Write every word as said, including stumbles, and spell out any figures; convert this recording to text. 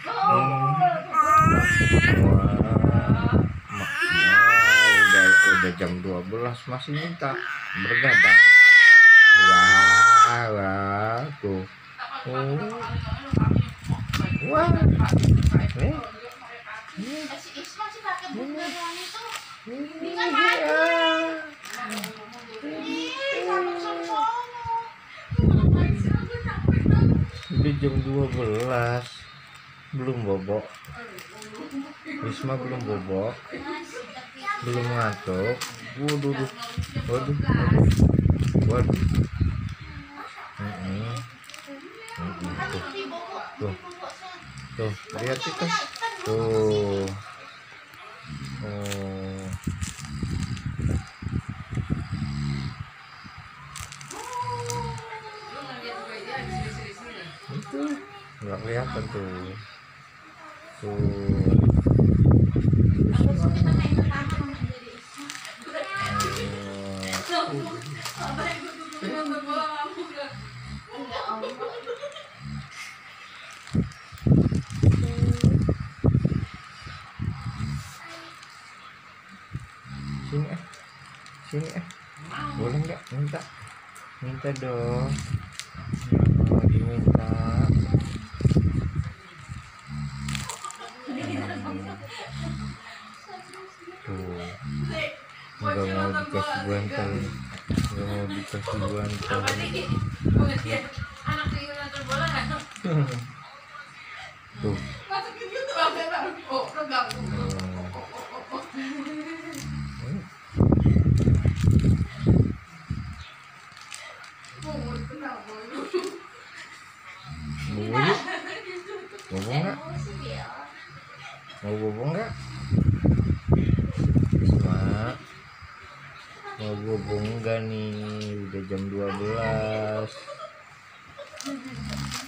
Hmm. Wah, ma- wah, udah udah jam dua belas masih minta bergadang. Wah, wah, tuh. Oh. Wah. Nih. Nih. Ini dia. Udah jam dua belas. Belum bobok. Risma belum bobok. Belum ngantuk. Waduh, waduh, waduh, waduh. Mm-mm. Mm-mm. Tuh, tuh, tuh, lihat itu, tuh, oh, itu nggak kelihatan tuh, tuh. Sini eh, sini eh, boleh nggak minta, minta dong, mau diminta. Tuh, nggak mau dikasih bantal, nggak mau dikasih bantal. Tuh. Bobo yuk, bobo nggak? Mau bobo nggak? Mak, mau bobo nggak nih? Udah jam dua belas.